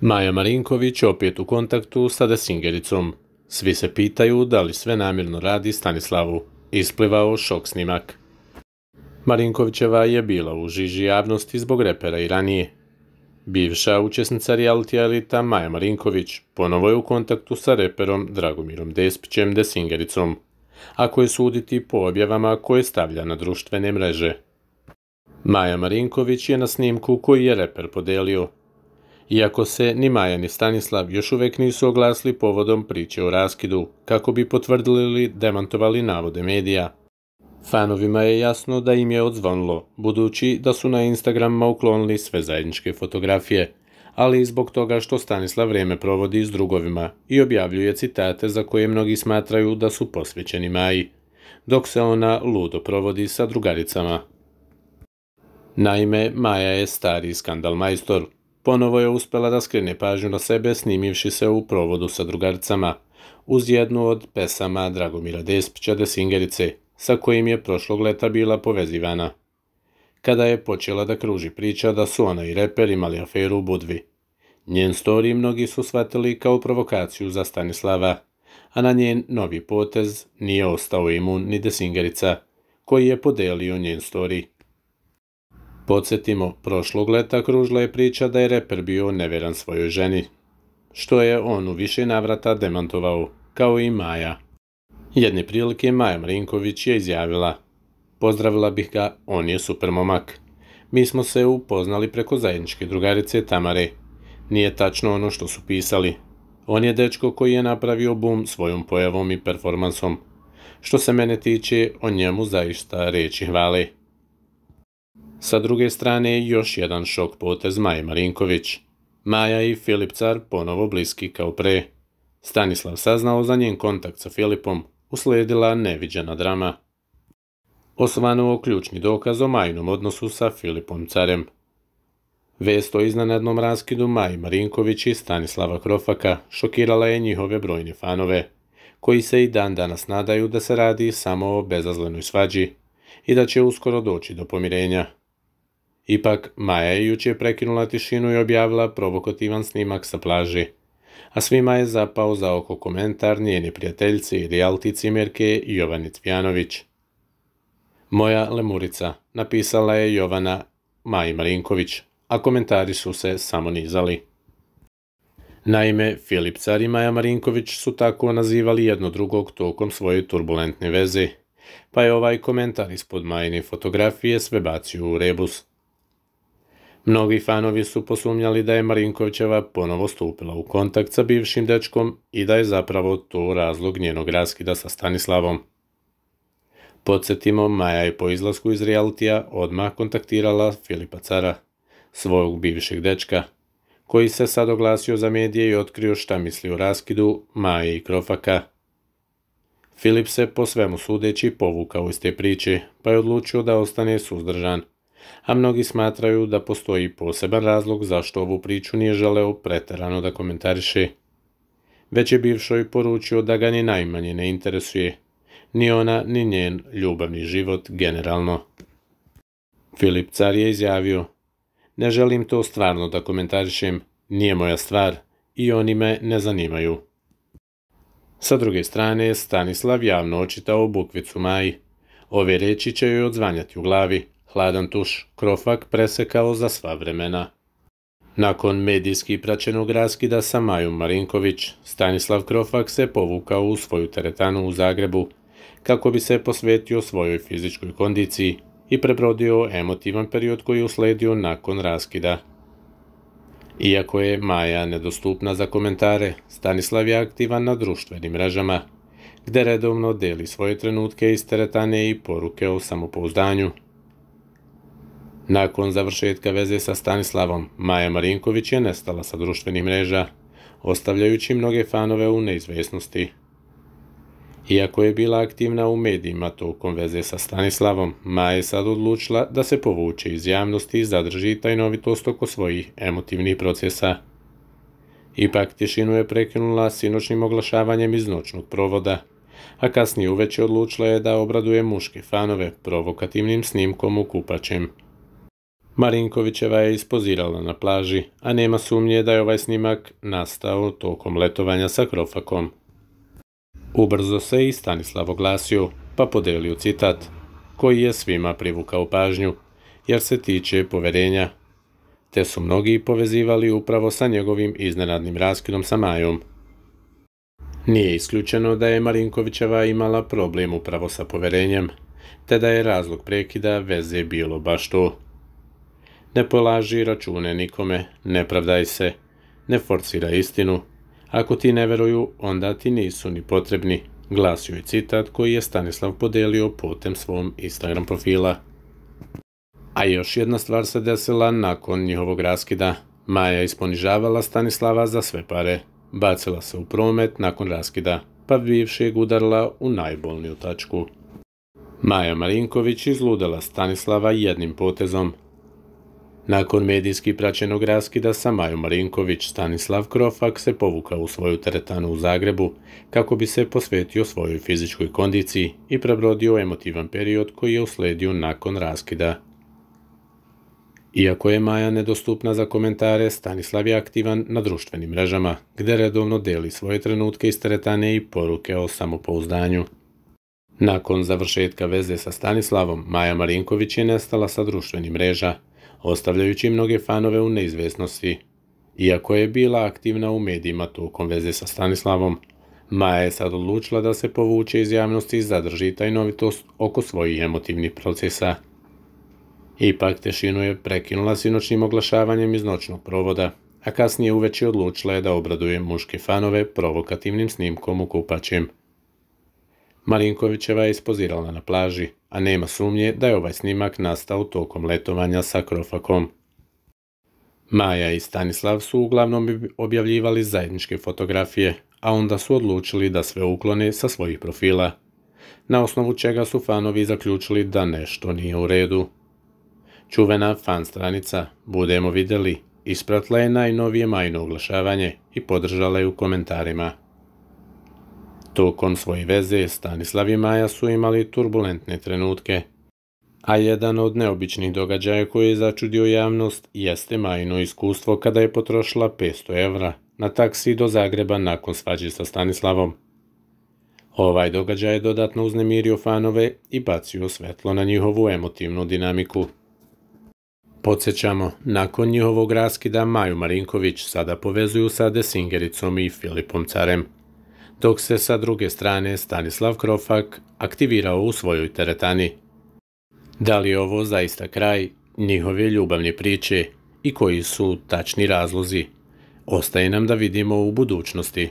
Maja Marinković opet u kontaktu sa Desingericom. Svi se pitaju da li sve namjerno radi Stanislavu. Isplivao šok snimak. Marinkovićeva je bila u žiži javnosti zbog repera i ranije. Bivša učesnica reality elita Maja Marinković ponovo je u kontaktu sa reperom Dragomirom Despićem Desingericom, ako je suditi po objavama koje stavlja na društvene mreže. Maja Marinković je na snimku koji je reper podelio. Iako se ni Maja ni Stanislav još uvek nisu oglasili povodom priče o raskidu, kako bi potvrdili ili demantovali navode medija. Fanovima je jasno da im je odzvonilo, budući da su na Instagramima uklonili sve zajedničke fotografije, ali i zbog toga što Stanislav vrijeme provodi s drugovima i objavljuje citate za koje mnogi smatraju da su posvećeni Maji, dok se ona ludo provodi sa drugaricama. Naime, Maja je stari skandal majstor. Ponovo je uspjela da skrene pažnju na sebe snimivši se u provodu sa drugaricama, uz jednu od pesama Dragomira Despića Desingerice, sa kojim je prošlog leta bila povezivana. Kada je počela da kruži priča da su ona i reper imali aferu u Budvi. Njen story mnogi su shvatili kao provokaciju za Stanislava, a na njen novi potez nije ostao imun ni Desingerica, koji je podelio njen story. Podsjetimo, prošlog leta kružila je priča da je reper bio neveran svojoj ženi, što je on u više navrata demantovao, kao i Maja. Jedne prilike Maja Marinković je izjavila: "Pozdravila bih ga, on je super momak. Mi smo se upoznali preko zajedničke drugarice Tamare. Nije tačno ono što su pisali. On je dečko koji je napravio bum svojom pojavom i performansom. Što se mene tiče, o njemu zaista reči hvale." Sa druge strane, još jedan šok potez Maje Marinković. Maja i Filip Car ponovo bliski kao pre. Stanislav saznao za njen kontakt sa Filipom, uslijedila neviđena drama. Osvanuo ključni dokaz o Majinom odnosu sa Filipom Carem. Vest o iznenadnom raskidu Maji Marinković i Stanislava Krofaka šokirala je njihove brojne fanove, koji se i dan danas nadaju da se radi samo o bezazlenoj svađi i da će uskoro doći do pomirenja. Ipak, Maja je jučer prekinula tišinu i objavila provokativan snimak sa plaži, a svima je zapao za oko komentar njene prijateljice i reality cimerke Jovane Cvijanović. "Moja lemurica", napisala je Jovana Maji Marinković, a komentari su se samo nizali. Naime, Filip Car i Maja Marinković su tako nazivali jedno drugog tokom svoje turbulentne veze, pa je ovaj komentar ispod Majine fotografije sve bacio u rebus. Mnogi fanovi su posumnjali da je Marinkovićeva ponovo stupila u kontakt sa bivšim dečkom i da je zapravo to razlog njenog raskida sa Stanislavom. Podsjetimo, Maja je po izlasku iz realitija odmah kontaktirala Filipa Cara, svog bivšeg dečka, koji se sad oglasio za medije i otkrio šta misli o raskidu Maje i Krofaka. Filip se po svemu sudeći povukao iz te priče, pa je odlučio da ostane suzdržan, a mnogi smatraju da postoji poseban razlog zašto ovu priču nije želeo preterano da komentariše. Već je bivšoj poručio da ga ni najmanje ne interesuje, ni ona ni njen ljubavni život generalno. Filip Car je izjavio: "Ne želim to stvarno da komentarišem, nije moja stvar i oni me ne zanimaju." Sa druge strane, Stanislav javno očitao bukvicu Maji. Ove reči će joj odzvanjati u glavi, hladan tuš, Krofak presekao za sva vremena. Nakon medijski praćenog raskida sa Majom Marinković, Stanislav Krofak se povukao u svoju teretanu u Zagrebu, kako bi se posvetio svojoj fizičkoj kondiciji i prebrodio emotivan period koji je usledio nakon raskida. Iako je Maja nedostupna za komentare, Stanislav je aktivan na društvenim mrežama, gde redovno deli svoje trenutke iz teretane i poruke o samopouzdanju. Nakon završetka veze sa Stanislavom, Maja Marinković je nestala sa društvenih mreža, ostavljajući mnoge fanove u neizvjesnosti. Iako je bila aktivna u medijima tokom veze sa Stanislavom, Maja je sad odlučila da se povuče iz javnosti i zadrži tajnovitost oko svojih emotivnih procesa. Ipak tišinu je prekinula sinoćnim oglašavanjem iz noćnog provoda, a kasnije uveče odlučila je da obraduje muške fanove provokativnim snimkom u kupaćem. Marinkovićeva je ispozirala na plaži, a nema sumnje da je ovaj snimak nastao tokom letovanja sa Krofakom. Ubrzo se i Stanislav oglasio, pa podelio citat, koji je svima privukao pažnju, jer se tiče poverenja, te su mnogi povezivali upravo sa njegovim iznenadnim raskidom sa Majom. Nije isključeno da je Marinkovićeva imala problem upravo sa poverenjem, te da je razlog prekida veze bilo baš to. Ne polaži račune nikome, ne pravdaj se, ne forsiraj istinu. Ako ti ne veruju, onda ti nisu ni potrebni, glasio je citat koji je Stanislav podelio putem svom Instagram profila. A još jedna stvar se desila nakon njihovog raskida. Maja isponižavala Stanislava za sve pare. Bacila se u promet nakon raskida, pa bivšeg udarila u najbolniju tačku. Maja Marinković izludela Stanislava jednim potezom. Nakon medijski praćenog raskida sa Majom Marinković, Stanislav Krofak se povukao u svoju teretanu u Zagrebu kako bi se posvetio svojoj fizičkoj kondiciji i prebrodio emotivan period koji je usledio nakon raskida. Iako je Maja nedostupna za komentare, Stanislav je aktivan na društvenim mrežama, gde redovno deli svoje trenutke iz teretane i poruke o samopouzdanju. Nakon završetka veze sa Stanislavom, Maja Marinković je nestala sa društvenih mreža, ostavljajući mnoge fanove u neizvesnosti. Iako je bila aktivna u medijima tokom veze sa Stanislavom, Maja je sad odlučila da se povuče iz javnosti i zadrži tajnovitost oko svojih emotivnih procesa. Ipak tišinu je prekinula sinoćnim oglašavanjem iz noćnog provoda, a kasnije uveče odlučila je da obraduje muške fanove provokativnim snimkom u kupaćem. Marinkovićeva je ispozirala na plaži, a nema sumnje da je ovaj snimak nastao tokom letovanja sa Krofakom. Maja i Stanislav su uglavnom objavljivali zajedničke fotografije, a onda su odlučili da sve uklone sa svojih profila, na osnovu čega su fanovi zaključili da nešto nije u redu. Čuvena fan stranica Budemo vidjeli ispratila je najnovije Majino oglašavanje i podržala je u komentarima. Tokom svoje veze Stanislav i Maja su imali turbulentne trenutke, a jedan od neobičnih događaja koji je začudio javnost jeste Majino iskustvo kada je potrošila 500 evra na taksi do Zagreba nakon svađe sa Stanislavom. Ovaj događaj je dodatno uznemirio fanove i bacio svetlo na njihovu emotivnu dinamiku. Podsjećamo, nakon njihovog raskida Maju Marinković sada povezuju sa Desingericom i Filipom Carem, dok se sa druge strane Stanislav Krofak aktivirao u svojoj teretani. Da li je ovo zaista kraj njihove ljubavne priče i koji su tačni razlozi? Ostaje nam da vidimo u budućnosti.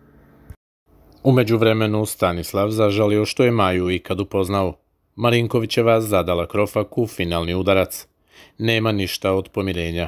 U međuvremenu Stanislav zažalio što je Maju ikad upoznao. Marinkovićeva zadala Krofaku finalni udarac. Nema ništa od pomirenja.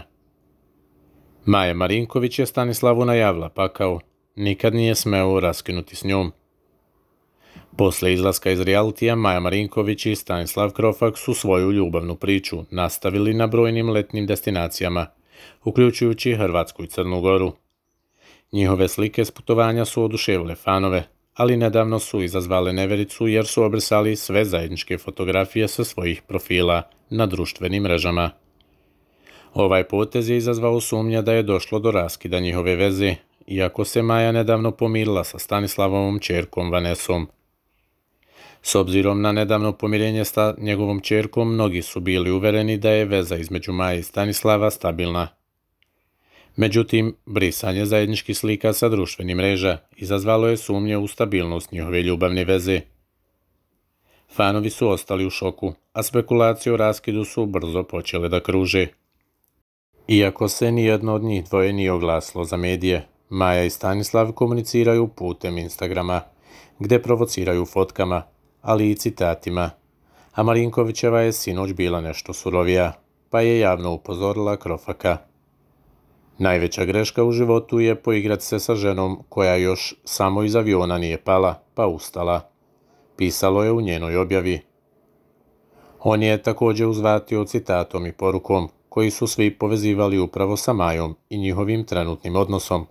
Maja Marinković je Stanislavu najavila pakao. Nikad nije smeo raskinuti s njom. Posle izlaska iz realitija, Maja Marinković i Stanislav Krofak su svoju ljubavnu priču nastavili na brojnim letnim destinacijama, uključujući Hrvatsku i Crnu Goru. Njihove slike s putovanja su oduševile fanove, ali nedavno su izazvale nevericu jer su obrisali sve zajedničke fotografije sa svojih profila na društvenim mrežama. Ovaj potez je izazvao sumnja da je došlo do raskida njihove veze, iako se Maja nedavno pomirila sa Stanislavovom ćerkom Vanesom. S obzirom na nedavno pomirenje sa njegovom ćerkom, mnogi su bili uvereni da je veza između Maje i Stanislava stabilna. Međutim, brisanje zajedničkih slika sa društvenih mreža izazvalo je sumnje u stabilnost njihove ljubavne veze. Fanovi su ostali u šoku, a spekulacije o raskidu su brzo počele da kruže. Iako se nijedno od njih dvoje nije oglasilo za medije, Maja i Stanislav komuniciraju putem Instagrama, gde provociraju fotkama, ali i citatima, a Marinkovićeva je sinoć bila nešto surovija, pa je javno upozorila Krofaka. Najveća greška u životu je poigrati se sa ženom koja još samo iz aviona nije pala, pa ustala, pisalo je u njenoj objavi. On je također uzvratio citatom i porukom, koji su svi povezivali upravo sa Majom i njihovim trenutnim odnosom.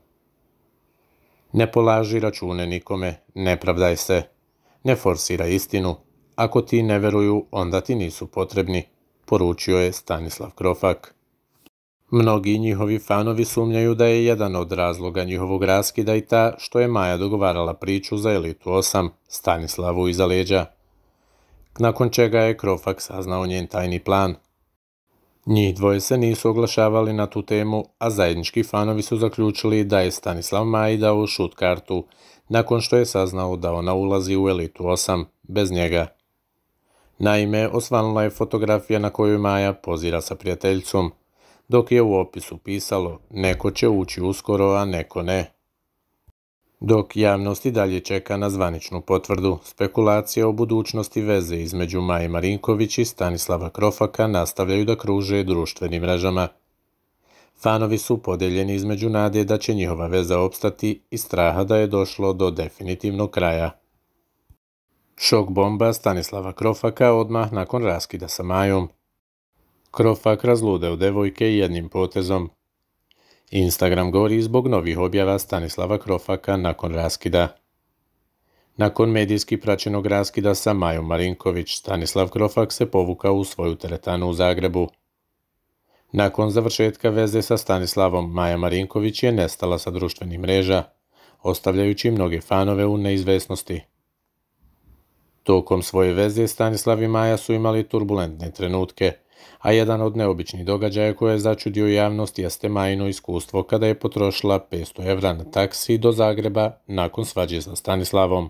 Ne polaži račune nikome, ne pravdaj se, ne forsiraj istinu, ako ti ne veruju, onda ti nisu potrebni, poručio je Stanislav Krofak. Mnogi njihovi fanovi sumnjaju da je jedan od razloga njihovog raskida i ta što je Maja dogovarala priču za Elitu 8 Stanislavu iza leđa, nakon čega je Krofak saznao njen tajni plan. Njih dvoje se nisu oglašavali na tu temu, a zajednički fanovi su zaključili da je Stanislav Maji dao šut kartu nakon što je saznao da ona ulazi u Elitu 8 bez njega. Naime, osvanula je fotografija na kojoj Maja pozira sa prijateljicom, dok je u opisu pisalo neko će ući uskoro, a neko ne. Dok javnost i dalje čeka na zvaničnu potvrdu, spekulacije o budućnosti veze između Maje Marinković i Stanislava Krofaka nastavljaju da kruže društvenim mrežama. Fanovi su podeljeni između nade da će njihova veza opstati i straha da je došlo do definitivnog kraja. Šok bomba Stanislava Krofaka odmah nakon raskida sa Majom. Krofak razludeo devojke jednim potezom. Instagram gori zbog novih objava Stanislava Krofaka nakon raskida. Nakon medijski praćenog raskida sa Majom Marinković, Stanislav Krofak se povukao u svoju teretanu u Zagrebu. Nakon završetka veze sa Stanislavom, Maja Marinković je nestala sa društvenih mreža, ostavljajući mnoge fanove u neizvesnosti. Tokom svoje veze Stanislav i Maja su imali turbulentne trenutke, a jedan od neobičnih događaja koje je začudio javnost jeste Majino iskustvo kada je potrošila 500 evra na taksi do Zagreba nakon svađe sa Stanislavom.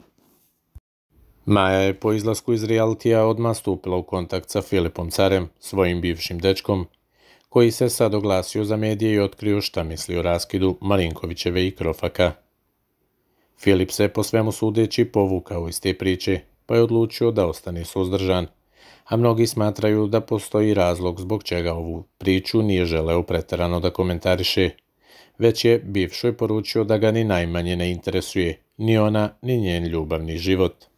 Maja je po izlasku iz realitija odmah stupila u kontakt sa Filipom Carem, svojim bivšim dečkom, koji se sad oglasio za medije i otkrio šta misli o raskidu Marinkovićeve i Krofaka. Filip se po svemu sudeći povukao iz te priče, pa je odlučio da ostane suzdržan, a mnogi smatraju da postoji razlog zbog čega ovu priču nije želeo preterano da komentariše, već je bivšoj poručio da ga ni najmanje ne interesuje ni ona ni njen ljubavni život.